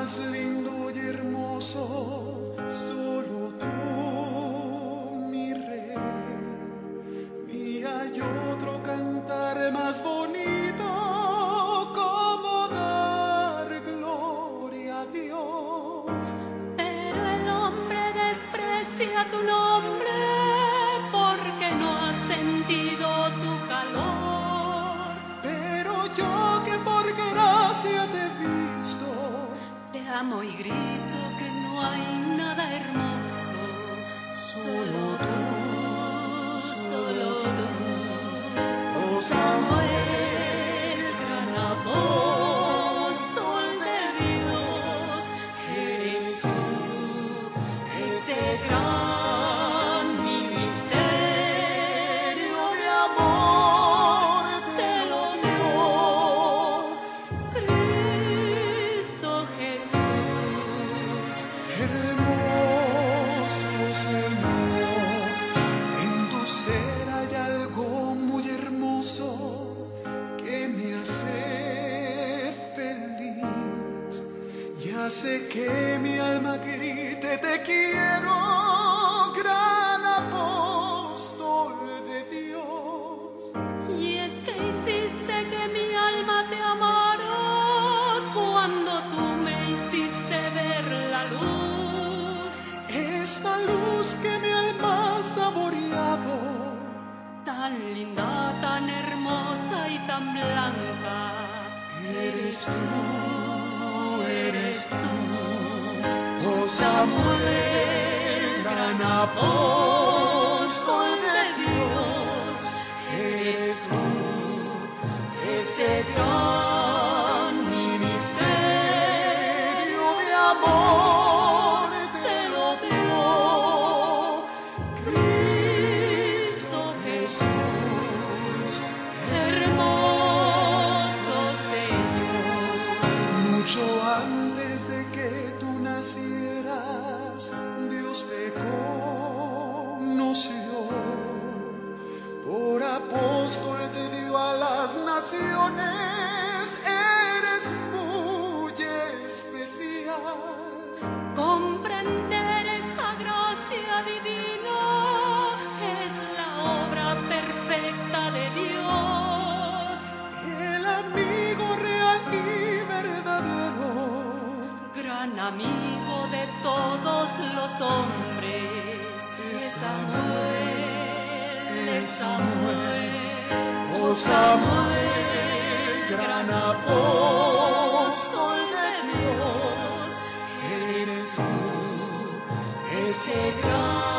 más lindo y hermoso, solo tú, mi rey. Ni hay otro cantar más bonito como dar gloria a Dios. Pero el hombre desprecia tu nombre porque no ha sentido tu calor. Pero yo que por gracia te he visto, Te amo y grito que no hay nada hermoso. solo tú, Solo tú. oh Samuel, gran apóstol de Dios, eres tú, ese gran ministerio de amor te lo dio Cristo Jesús. hermoso Señor, en tu ser hay algo muy hermoso que me hace feliz y hace que mi alma grite: te quiero, gran apóstol de Dios. Y es que hiciste que mi alma te amara cuando tú me hiciste ver la luz. Esta luz que mi alma ha saboreado, Tan linda, tan hermosa y tan blanca. eres tú, oh Samuel, gran apóstol de Dios. Eres tú, ese gran ministerio de amor te lo dio Cristo Jesús, Hermoso Señor. mucho antes de que tú nacieras, Dios te conoció. Por apóstol te dio a las naciones, eres muy especial. Comprender esa gracia divina es la obra perfecta de Dios. El amigo real y verdadero, Gran amigo de todos los hombres, es Samuel, es Samuel. oh Samuel, gran apóstol de Dios. Eres tú, ese gran